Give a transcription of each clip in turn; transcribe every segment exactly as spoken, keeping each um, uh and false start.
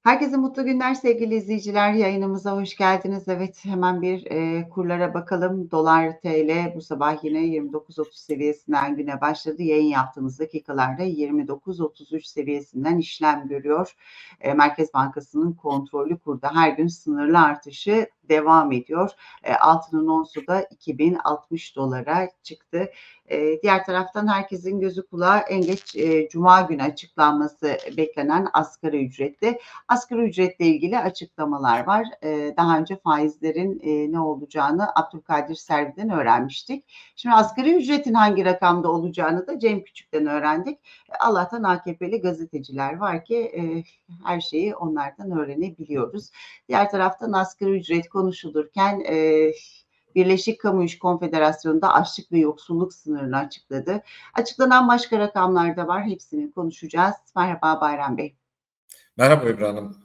Herkese mutlu günler sevgili izleyiciler. Yayınımıza hoş geldiniz. Evet, hemen bir, eee, kurlara bakalım. Dolar T L bu sabah yine yirmi dokuz otuz seviyesinden güne başladı. Yayın yaptığımız dakikalarda yirmi dokuz otuz üç seviyesinden işlem görüyor. Eee, Merkez Bankası'nın kontrollü kurda her gün sınırlı artışı devam ediyor. Eee, altının onsu da iki bin altmış dolara çıktı. Eee, diğer taraftan herkesin gözü kulağı en geç, eee, cuma günü açıklanması beklenen asgari ücretti. Asgari ücretle ilgili açıklamalar var. Eee, daha önce faizlerin, eee, ne olacağını Abdülkadir Selvi'den öğrenmiştik. Şimdi asgari ücretin hangi rakamda olacağını da Cem Küçük'ten öğrendik. Allah'tan A K P'li gazeteciler var ki eee, her şeyi onlardan öğrenebiliyoruz. Diğer taraftan asgari ücret konuşulurken eee, Birleşik Kamu İş Konfederasyonu da açlık ve yoksulluk sınırını açıkladı. Açıklanan başka rakamlar da var. Hepsini konuşacağız. Merhaba Bayram Bey. Merhaba Ebru Hanım.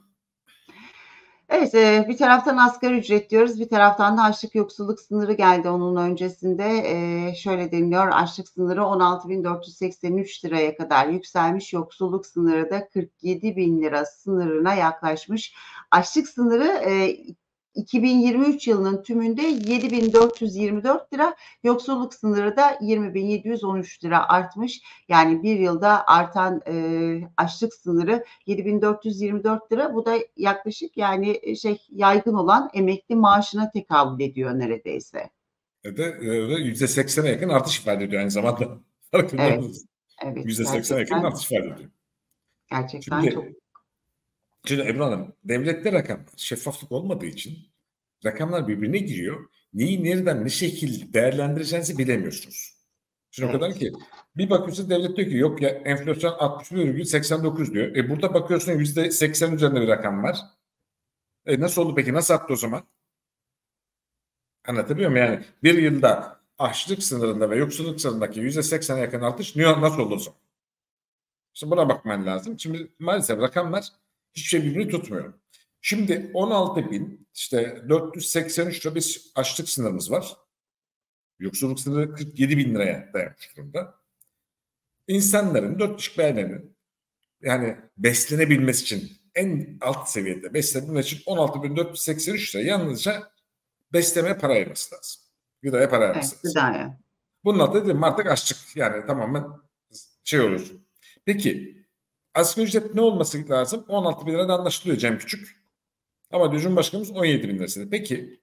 Evet, eee, bir taraftan asgari ücret diyoruz, bir taraftan da açlık yoksulluk sınırı geldi onun öncesinde. Eee, şöyle deniliyor, açlık sınırı on altı bin dört yüz seksen üç liraya kadar yükselmiş, yoksulluk sınırı da kırk yedi bin lira sınırına yaklaşmış. Açlık sınırı eee, iki bin yirmi üç yılının tümünde yedi bin dört yüz yirmi dört lira, yoksulluk sınırı da yirmi bin yedi yüz on üç lira artmış. Yani bir yılda artan eee, açlık sınırı yedi bin dört yüz yirmi dört lira. Bu da yaklaşık yani şey yaygın olan emekli maaşına tekabül ediyor neredeyse. Ve de e, yüzde seksene yakın artış ifade ediyor aynı zamanda. Farkında Evet, mısınız? evet yüzde seksene yakın gerçekten artış ifade ediyor. gerçekten çok. Şimdi, şimdi Ebru Hanım, devlette rakam şeffaflık olmadığı için rakamlar birbirine giriyor. Neyi nereden ne şekilde değerlendireceğinizi bilemiyorsunuz. Şimdi o kadar Evet. ki bir bakıyorsun devlet diyor ki yok ya enflasyon altmış bir virgül seksen dokuz diyor. E burada bakıyorsun yüzde seksen üzerinde bir rakam var. E nasıl oldu peki? Nasıl attı o zaman? Anlatabiliyor muyum? Yani bir yılda açlık sınırında ve yoksulluk sınırındaki yüzde seksene yakın artış nasıl olursa. Şimdi buna bakman lazım. Şimdi maalesef rakamlar hiçbir şey birbirini tutmuyor. Şimdi on altı bin işte dört yüz seksen üç lira bir açlık sınırımız var. Yoksulluk sınırı kırk yedi bin liraya dayanmış durumda. İnsanların, dört kişi ailenin yani beslenebilmesi için en alt seviyede beslenebilmesi için on altı bin dört yüz seksen üç lira yalnızca beslemeye para ayırması lazım. Gıdaya para ayırması Evet, lazım. gıdaya. Bunun adı dedim artık açlık yani tamamen şey olur. Peki asgari ücret ne olması lazım? on altı bin lirada anlaşılıyor Cem Küçük. Ama Cumhurbaşkanımız on yedi bin lirasında. Peki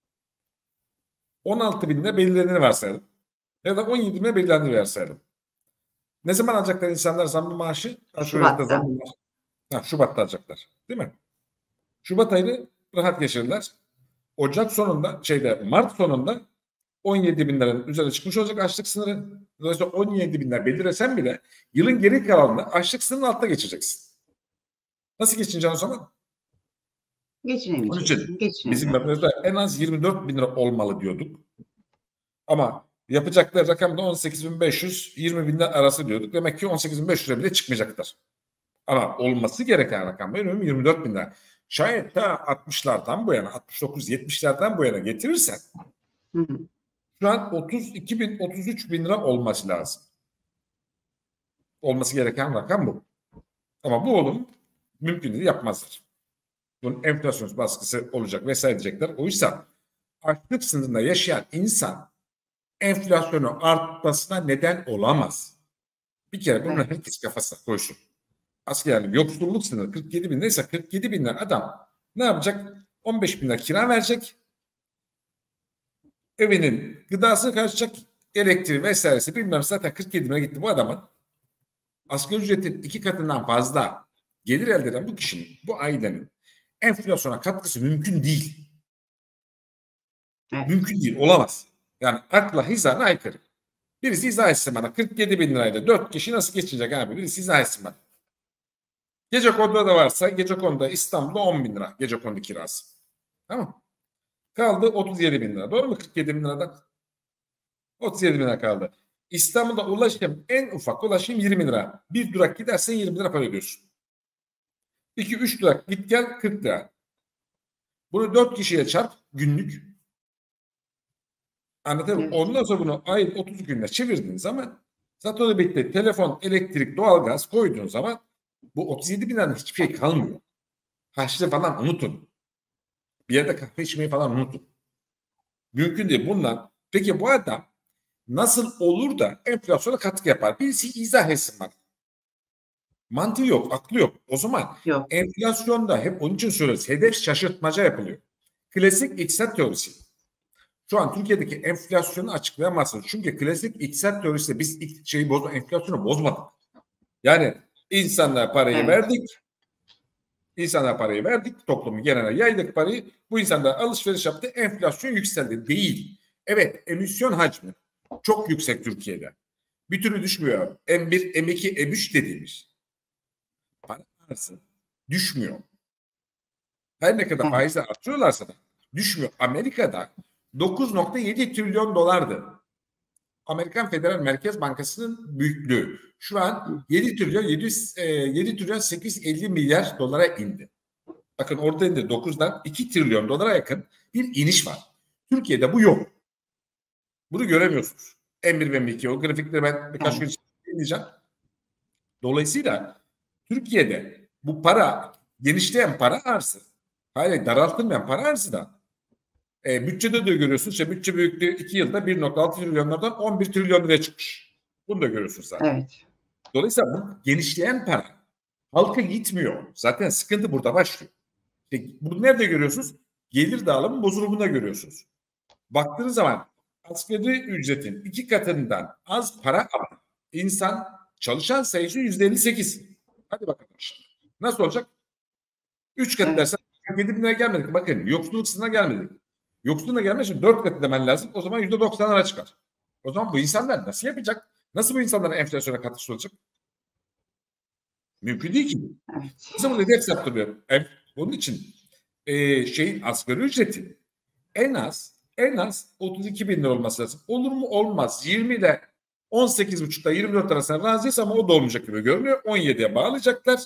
on altı bin lira belirleneni varsayalım. Ya da on yedi bin lira belirleneni varsayalım. Ne zaman alacaklar insanlar zammı maaşı? Asgari ücrette Şubat'ta. zammı var. Ha, Şubat'ta alacaklar. Değil mi? Şubat ayını rahat geçirirler. Ocak sonunda şeyde Mart sonunda on yedi bin liranın üzerine çıkmış olacak açlık sınırı. Dolayısıyla on yedi bin lira belirlesen bile yılın geri kalanını açlık sınırının altına geçeceksin. Nasıl geçineceksin o zaman? Onun için Geçinemeyeceksin, bizim geçinemiyoruz. yapımızda en az yirmi dört bin lira olmalı diyorduk. Ama yapacakları rakam da on sekiz bin beş yüz yirmi bin lira arası diyorduk. Demek ki on sekiz bin beş yüz lira bile çıkmayacaklar. Ama olması gereken rakam benim yirmi dört bin lira. Şayet ta altmışlardan bu yana, altmış dokuz yetmişlerden bu yana getirirsen Hı hı. şu an otuz iki bin otuz üç bin lira olması lazım. Olması gereken rakam bu. Ama bu olum mümkün değil, yapmazlar. Bunun enflasyon baskısı olacak vesaire diyecekler. Oysa açlık sınırında yaşayan insan enflasyonu artmasına neden olamaz. Bir kere bunu Evet. herkes kafasına koysun. Aslında yani yoksulluk sınırı kırk yedi bin neyse kırk yedi bin lira adam ne yapacak? on beş bin lira kira verecek. Evinin gıdasını karşılayacak, elektriği vesairesi bilmem zaten kırk yedi bin lira gitti bu adamın. Asgari ücretin iki katından fazla gelir elde eden bu kişinin, bu ailenin enflasyona katkısı mümkün değil. Evet. Mümkün değil, olamaz. Yani akla hizana aykırı. Birisi izah etsin bana. kırk yedi bin lirayla dört kişi nasıl geçecek abi? Birisi izah etsin bana. Gecekondu'da da varsa Gecekondu'da İstanbul'da on bin lira Gecekondu kirası. Tamam. Kaldı otuz yedi bin lira. Doğru mu kırk yedi bin liradan? otuz yedi bin lira kaldı. İstanbul'da ulaşım en ufak ulaşım yirmi lira. Bir durak gidersen yirmi lira para ödüyorsun. iki üç durak git gel kırk lira. Bunu dört kişiye çarp günlük. Anlatabiliyor muyum? Evet. Ondan sonra bunu ayın otuz gününe çevirdiğin zaman zaten o da birlikte telefon, elektrik, doğalgaz koyduğun zaman bu otuz yedi bin liradan hiçbir şey kalmıyor. Haçlı falan unutun. Bir yerde kahve içmeyi falan unutun. Mümkün değil. Bundan. Peki bu adam nasıl olur da enflasyona katkı yapar? Birisi izah etsin bana. Mantığı yok, aklı yok. O zaman Yok. enflasyonda hep onun için söylüyoruz. Hedef şaşırtmaca yapılıyor. Klasik iktisat teorisi. Şu an Türkiye'deki enflasyonu açıklayamazsınız. Çünkü klasik iktisat teorisiyle biz şeyi boz, enflasyonu bozmadık. Yani insanlara parayı Evet. verdik. İnsanlara parayı verdik. Toplumu genele yaydık parayı. Bu insanlar alışveriş yaptı. Enflasyon yükseldi. Değil. Evet, emisyon hacmi çok yüksek Türkiye'de. Bir türlü düşmüyor. M bir, M iki, M üç dediğimiz para arası düşmüyor. Her ne kadar Evet. faizler artırıyorlarsa da düşmüyor. Amerika'da dokuz nokta yedi trilyon dolardı. Amerikan Federal Merkez Bankası'nın büyüklüğü. Şu an yedi trilyon yedi yüz, yedi trilyon sekiz yüz elli milyar dolara indi. Bakın orada indi dokuzdan iki trilyon dolara yakın bir iniş var. Türkiye'de bu yok. Bunu göremiyorsunuz. M bir ve M iki o grafikleri ben birkaç Evet. gün dinleyeceğim. Dolayısıyla Türkiye'de bu para genişleyen para arzı, hayır daraltılmayan para arzı da e, bütçede de görüyorsunuz. İşte bütçe büyüklüğü iki yılda bir nokta altı trilyonlardan on bir trilyon liraya çıkmış. Bunu da görüyorsunuz zaten. Evet. Dolayısıyla bu genişleyen para halka gitmiyor. Zaten sıkıntı burada başlıyor. İşte bunu nerede görüyorsunuz? Gelir dağılımı bozulumunda görüyorsunuz. Baktığınız zaman asgari ücretin iki katından az para alan insan çalışan sayısı yüzde elli sekiz. Hadi bakalım şimdi. Nasıl olacak? Üç kat Evet. dersen yedi bin lira gelmedik. Bakın yoksulluk sınırına gelmedik. Yoksulluğuna gelmek için dört katı demen lazım. O zaman yüzde doksanlara çıkar. O zaman bu insanlar nasıl yapacak? Nasıl bu insanların enflasyona katkısı olacak? Mümkün değil ki. Evet. Nasıl bunu hedef saptırıyor? E, bunun için e, şeyin asgari ücreti en az en az otuz iki bin lira olması lazım. Olur mu? Olmaz. yirmi ile on sekiz buçukta yirmi dört arasında razıyız ama o da olmayacak gibi görünüyor. on yediye bağlayacaklar.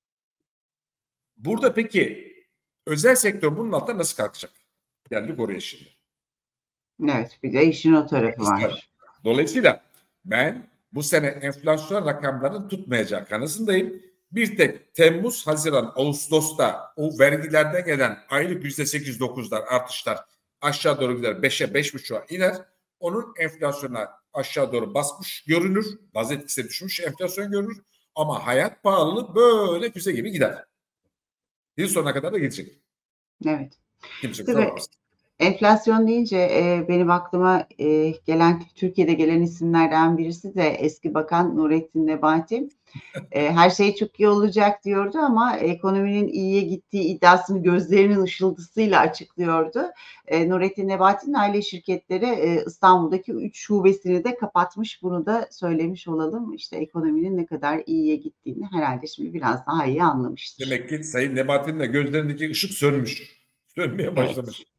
Burada peki özel sektör bunun altında nasıl kalkacak? Geldik oraya şimdi. Evet. Bir de işin o tarafı var. Dolayısıyla ben bu sene enflasyon rakamlarının tutmayacağı kanısındayım. Bir tek Temmuz, Haziran, Ağustos'ta o vergilerden gelen aylık yüzde sekiz dokuzlar artışlar aşağı doğru gider. beşe beş buçuğa iner. Onun enflasyona aşağı doğru basmış görünür. Baz etkisi düşmüş enflasyon görünür. Ama hayat pahalılığı böyle füze gibi gider. Yıl sonuna kadar da gidecek. Evet. Kimse kusura Tabii bakmasın. enflasyon deyince e, benim aklıma e, gelen Türkiye'de gelen isimlerden birisi de eski Bakan Nurettin Nebati. E, her şey çok iyi olacak diyordu ama ekonominin iyiye gittiği iddiasını gözlerinin ışıltısıyla açıklıyordu. E, Nurettin Nebati'nin aile şirketleri e, İstanbul'daki üç şubesini de kapatmış. Bunu da söylemiş olalım. İşte ekonominin ne kadar iyiye gittiğini herhalde şimdi biraz daha iyi anlamıştır. Demek ki Sayın Nebati'nin de gözlerindeki ışık sönmüş. Sönmeye başlamış. Evet.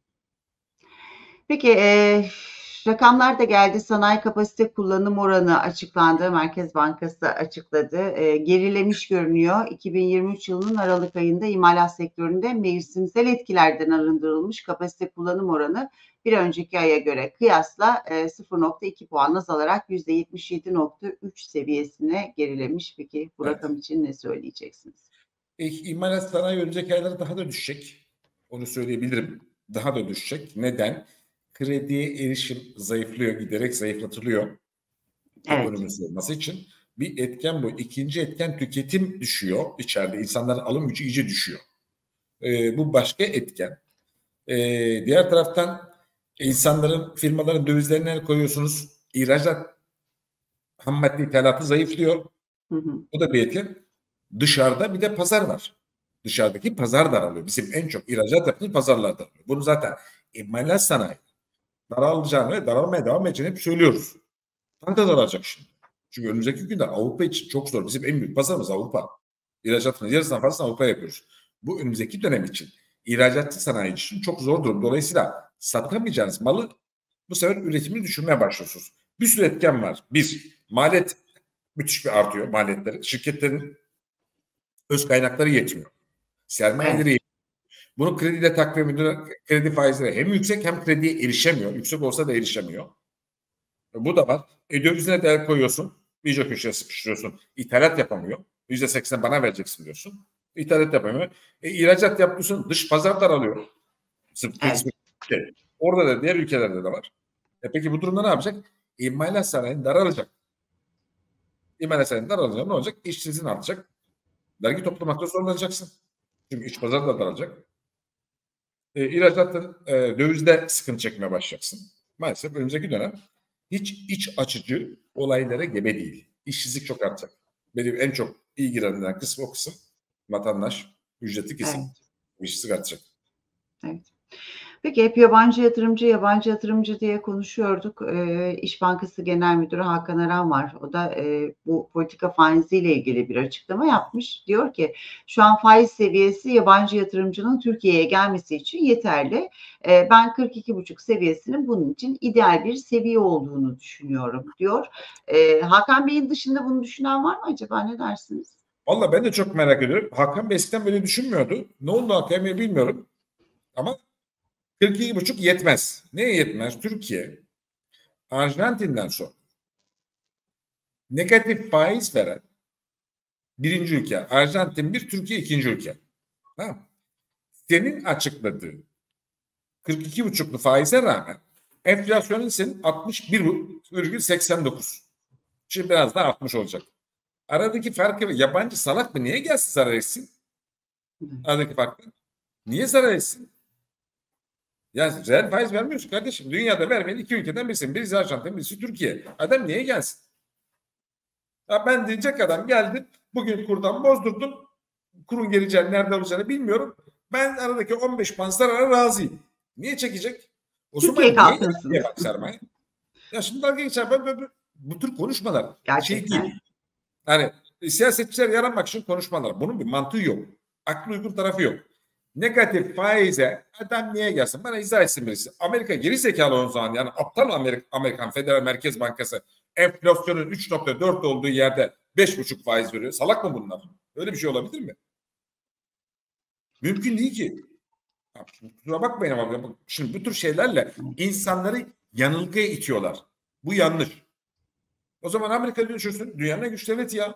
Peki e, rakamlar da geldi. Sanayi kapasite kullanım oranı açıklandı. Merkez Bankası açıkladı. E, gerilemiş görünüyor. iki bin yirmi üç yılının Aralık ayında imalat sektöründe mevsimsel etkilerden arındırılmış kapasite kullanım oranı bir önceki aya göre kıyasla e, sıfır nokta iki puan azalarak yüzde yetmiş yedi nokta üç seviyesine gerilemiş. Peki bu Evet. rakam için ne söyleyeceksiniz? E, imalat sanayi önümüzdeki aylarda daha da düşecek. Onu söyleyebilirim. Daha da düşecek. Neden? Krediye erişim zayıflıyor, giderek zayıflatılıyor. Evet. Ekonomisi olması için. Bir etken bu. İkinci etken tüketim düşüyor içeride. İnsanların alım gücü iyice düşüyor. E, bu başka etken. E, diğer taraftan insanların, firmaların dövizlerine el koyuyorsunuz. İhracat ham madde ithalatı zayıflıyor. Hı hı. Bu da bir etken. Dışarıda bir de pazar var. Dışarıdaki pazar daralıyor. Bizim en çok ihracat yaptığımız pazarlar daralıyor. Bunu zaten imalat sanayi daralacağını ve daralmaya devam edeceğini hep söylüyoruz. Daha da daralacak şimdi. Çünkü önümüzdeki günler Avrupa için çok zor. Bizim en büyük pazarımız Avrupa. İhracatın yarısından fazlasını Avrupa'ya yapıyoruz. Bu önümüzdeki dönem için ihracatçı sanayi için çok zor durum. Dolayısıyla satamayacağınız malı bu sefer üretimini düşürmeye başlıyorsunuz. Bir sürü etken var. Bir, maliyet müthiş bir artıyor maliyetleri. Şirketlerin öz kaynakları yetmiyor. Sermayeleri Evet. bunu krediyle takviye ediyor. Kredi faizleri hem yüksek hem krediye erişemiyor. Yüksek olsa da erişemiyor. Bu da var. E, dövizine değer koyuyorsun. İyice köşeye sıkıştırıyorsun. İthalat yapamıyor. yüzde seksen bana vereceksin diyorsun. İthalat yapamıyor. E, ihracat yapıyorsun, dış pazar daralıyor. Sırf Evet. şey. Orada da diğer ülkelerde de var. E peki bu durumda ne yapacak? İmalat sanayinin daralacak. İmalat sanayinin daralacak ne olacak? İşsizliğin artacak. Vergi toplamakta zorlanacaksın. Çünkü iç pazar da daralacak. E, ihracatın e, dövizde sıkıntı çekmeye başlayacaksın. Maalesef önümüzdeki dönem hiç iç açıcı olaylara gebe değil. İşsizlik çok artacak. Benim en çok ilgilenen kısmı o kısım. Vatandaş, ücretli kesim. Evet. İşsizlik artacak. Evet. Peki hep yabancı yatırımcı, yabancı yatırımcı diye konuşuyorduk. Ee, İş Bankası Genel Müdürü Hakan Aran var. O da e, bu politika faiziyle ilgili bir açıklama yapmış. Diyor ki şu an faiz seviyesi yabancı yatırımcının Türkiye'ye gelmesi için yeterli. E, ben kırk iki buçuk seviyesinin bunun için ideal bir seviye olduğunu düşünüyorum diyor. E, Hakan Bey'in dışında bunu düşünen var mı acaba? Ne dersiniz? Valla ben de çok merak ediyorum. Hakan Bey eskiden böyle düşünmüyordu. Ne oldu Hakan Bey bilmiyorum. Ama kırk iki buçuk yetmez. Neye yetmez? Türkiye Arjantin'den sonra negatif faiz veren birinci ülke. Arjantin bir, Türkiye ikinci ülke. Ha? Senin açıkladığın kırk iki buçuklu faize rağmen enflasyonun senin altmış bir virgül seksen dokuz. Şimdi biraz daha artmış olacak. Aradaki farkı yabancı salak mı? Niye gelsin zarar etsin? Aradaki farkı. Niye zarar etsin? Yani reel faiz vermiyorsun kardeşim. Dünyada vermeyen iki ülkeden birisi. Birisi Arjantin, birisi Türkiye. Adam niye gelsin? Ya ben diyecek adam geldi. Bugün kurdan bozdurdum. Kurun geleceğini nerede olacağını bilmiyorum. Ben aradaki on beş puan zarara razıyım. Niye çekecek? O Türkiye zaman niye kalkınsın. yabancı sermaye? Ya şimdi dalga geçer. Ben, ben, ben, bu tür konuşmalar şey Gerçekten. değil. Hani siyasetçiler yaranmak için konuşmalar. Bunun bir mantığı yok. Aklı uygun tarafı yok. Negatif faize adam niye gelsin? Bana izah etsin birisi. Amerika geri zekalı o zaman yani aptal Amerika, Amerikan Federal Merkez Bankası enflasyonun üç nokta dört olduğu yerde beş buçuk faiz veriyor. Salak mı bunlar? Öyle bir şey olabilir mi? Mümkün değil ki. Kusura bakmayın ama şimdi bu tür şeylerle insanları yanılgıya itiyorlar. Bu yanlış. O zaman Amerika düşünsün. Dünyanın en güçlü devleti ya.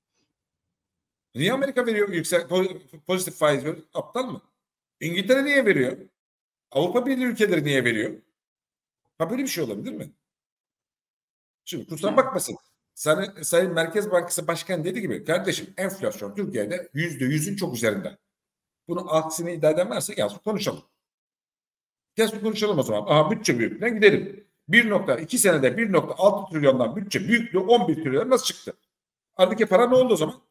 Niye Amerika veriyor yüksek pozitif faiz veriyor? Aptal mı? İngiltere niye veriyor? Avrupa Birliği ülkeleri niye veriyor? Ha böyle bir şey olabilir mi? Şimdi kusura bakmasın. Sayın, Sayın Merkez Bankası Başkanı dediği gibi kardeşim enflasyon Türkiye'de yüzde yüzün çok üzerinde. Bunu aksini iddia eden varsa gelsin konuşalım. Gelsin konuşalım o zaman. Aha bütçe büyüklüğüne gidelim. bir nokta iki senede bir nokta altı trilyondan bütçe büyüklüğü on bir trilyon nasıl çıktı? Aradaki para ne oldu o zaman?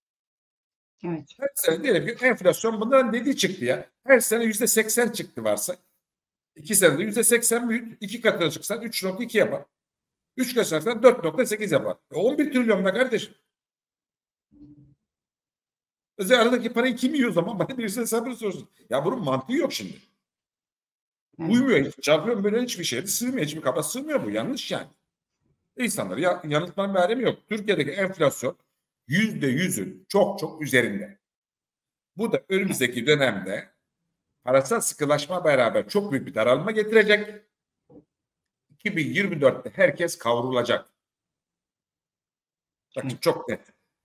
Evet. Her sene diyelim ki enflasyon bundan dediği çıktı ya. Her sene yüzde seksen çıktı varsa. İki senede yüzde seksen büyük. İki katına çıksan üç nokta iki yapar. Üç katına çıksan dört nokta sekiz yapar. E on bir trilyon da kardeşim. Özellikle aradaki parayı kim yiyor o zaman? Bana birisi hesabını sorsun. Ya bunun mantığı yok şimdi. Evet. Uymuyor. Hiç. Çarpıyorum böyle hiçbir şeye de sığmıyor. Hiçbir kaba sığmıyor bu. Yanlış yani. İnsanları ya, yanıltmanın bir alemi yok. Türkiye'deki enflasyon yüzde yüzün çok çok üzerinde. Bu da önümüzdeki dönemde parasal sıkılaşma beraber çok büyük bir daralma getirecek. iki bin yirmi dörtte herkes kavrulacak. Bakın çok net.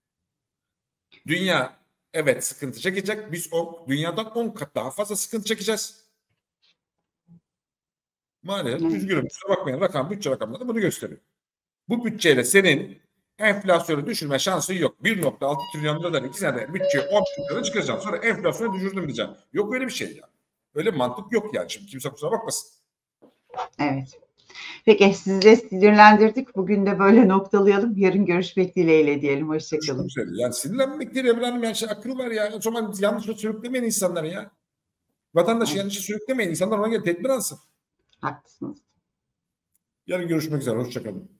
Dünya evet sıkıntı çekecek. Biz o dünyadan on kat daha fazla sıkıntı çekeceğiz. Maalesef Evet. üzgünüm. Kusura bakmayın. Rakam, bütçe rakamları bunu gösteriyor. Bu bütçeyle senin enflasyonu düşürme şansın yok. bir nokta altı trilyon dolar iki senede bütçeyi on trilyon çıkaracağım. Sonra enflasyonu düşürdüm diyeceğim. Yok öyle bir şey ya. Öyle bir mantık yok yani. Şimdi kimse kusura bakmasın. Evet. Peki sizi de sinirlendirdik. Bugün de böyle noktalayalım. Yarın görüşmek dileğiyle diyelim. Hoşçakalın. Çok güzel. Yani sinirlenmek değil Emre Hanım. Yani şey, akıl var ya. O zaman yanlışa sürüklemeyin insanları ya. Vatandaşı Evet. yanlışa sürüklemeyin. İnsanlar ona göre tedbir alsın. Haklısınız. Yarın görüşmek üzere. Hoşçakalın.